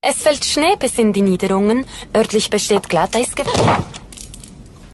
Es fällt Schnee bis in die Niederungen. Örtlich besteht Glatteisgefahr.